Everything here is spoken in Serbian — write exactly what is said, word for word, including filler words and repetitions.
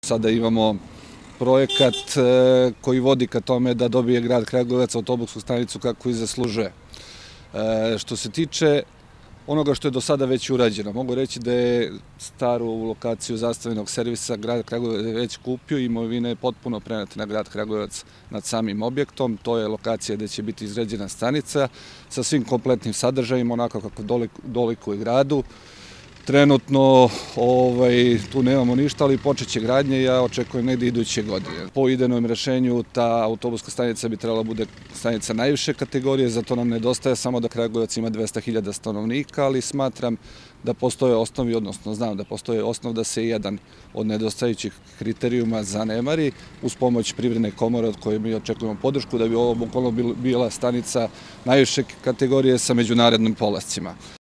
Sada imamo projekat koji vodi ka tome da dobije grad Kragujevac autobusku stanicu kako i zaslužuje. Što se tiče onoga što je do sada već urađeno, mogu reći da je staru lokaciju zastavenog servisa grad Kragujevac već kupio i imovina je potpuno preneta na grad Kragujevac nad samim objektom. To je lokacija gde će biti izgrađena stanica sa svim kompletnim sadržajima, onako kako dolikuje gradu. Trenutno tu nemamo ništa, ali počet će gradnje i ja očekujem negde iduće godine. Po idejnom rešenju ta autobuska stanica bi trebala bude stanica najviše kategorije, zato nam nedostaje samo da Kragujevac ima dvesta hiljada stanovnika, ali smatram da postoje osnovi, odnosno znam da postoje osnov da se jedan od nedostajućih kriterijuma zanemari uz pomoć Privredne komore od koje mi očekujemo podršku da bi ovo bukvalno bila stanica najviše kategorije sa međunarodnim polascima.